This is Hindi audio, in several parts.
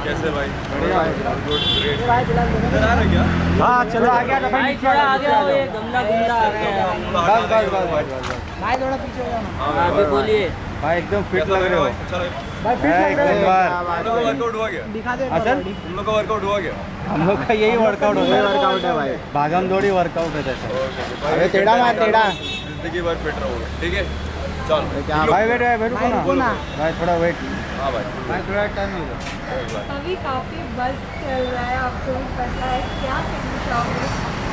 कैसे भाई? बढ़िया गुड ग्रेट। इधर आ रहे क्या? हाँ चलो आ गया भाई थोड़ा आगे आओ, ये गमला गुमला आ गया है। बस भाई थोड़ा पीछे हो जाओ। हाँ बोलिए भाई एकदम फिट लग रहे हो भाई, फिट लग रहे हो। वर्कआउट हुआ गया? दिखा दे असल तुम लोग का वर्कआउट हुआ गया? हम लोग का यही वर्कआउट है भाई, भागम दौड़ी वर्कआउट है जैसे। अरे टेढ़ा मार, टेढ़ा। जिंदगी भर फिट रहोगे, ठीक है? चल भाई वेट बैठो ना भाई, थोड़ा वेट। हाँ भाई थोड़ा टाइम मिलेगा। अभी काफी बस चल रहा है, आपको भी पता है, क्या कहना चाहोगे?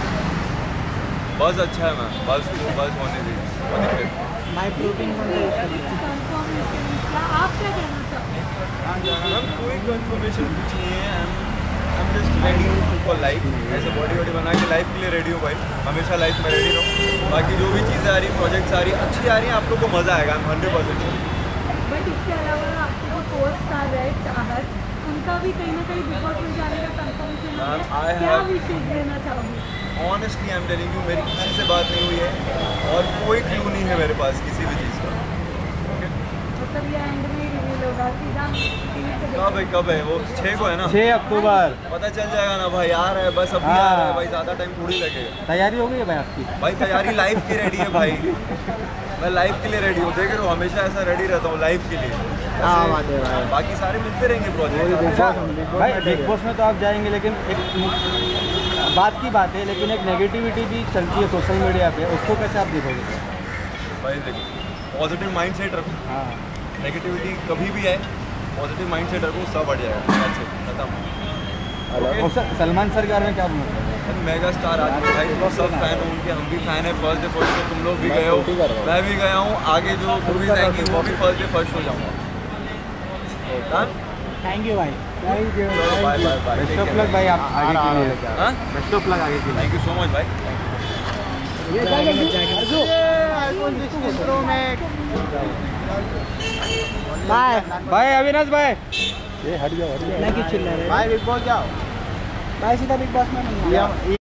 बस अच्छा है मैम, बस होने दीजिए। भाई प्रोटीन कंफर्मेशन क्या आप क्या कहना चाहोगे? मैम कोई कंफर्मेशन कुछ नहीं है। I am just ready for life. ऐसे बॉडी वॉडी बना के लाइफ के लिए रेडी हूँ भाई, हमेशा लाइफ में रेडी रहूँ। बाकी जो भी चीज़ें आ रही, प्रोजेक्ट्स आ रही, अच्छी आ रही हैं, आप लोग को मज़ा आएगा। I am 100%। बट इसके अलावा आपके जो पोस्ट आ रहे चाहत, उनका भी कहीं ना कहीं बिग बॉस में जाने का कंफर्मेशन है, क्या विशेष देना चाहोगे? Honestly I am telling you, मेरी किसी से बात नहीं हुई है और कोई क्लू नहीं है मेरे पास किसी भी चीज़ का। मतलब ये एंड में रिवील होगा सीधा टीवी पे कब है, कब है वो? 6 को है ना? 6 अक्टूबर पता चल जाएगा ना भाई। आ रहा है बस, अभी आ रहा है भाई, ज़्यादा टाइम थोड़ी लगेगा। तैयारी हो गई है भाई आपकी? भाई तैयारी लाइफ की रेडी है भाई, मैं लाइफ के लिए रेडी हूँ। देख रहे हो, हमेशा ऐसा रेडी रहता हूँ लाइफ के लिए। बाकी सारे मिलते रहेंगे प्रोजेक्ट। भाई बिग बॉस में तो आप जाएंगे, लेकिन एक बात की बात है, लेकिन एक नेगेटिविटी भी चलती है सोशल मीडिया पे, उसको कैसे आप देखोगे? भाई देखो, पॉजिटिव माइंड सेट रखो। हाँ नेगेटिविटी कभी भी आए, पॉजिटिव माइंड सेट रखो, सब बढ़ जाएगा। अच्छे खत्म। और सलमान सर के बारे में क्या बोलना? मेगा स्टार आदमी भाई, तो सब फैन हो उनके, हम भी फैन है। फर्स्ट डे फर्स्ट शो तुम लोग भी गए हो, मैं भी गया हूँ। आगे जो मूवीज आएंगी वो भी फर्स्ट डे फर्स्ट हो जाऊँगा। थैंक यू भाई। Bye bye bye. Best of luck भाई, आप आगे के लिए। हाँ, बेस्ट ऑफ लक आगे के लिए। थैंक यू सो मच भाई। बाय भाई अविनाश भाई, मैं क्यों चिल्ला रहे? भाई बिग बॉस जाओ भाई सीधा बिग बॉस में नहीं।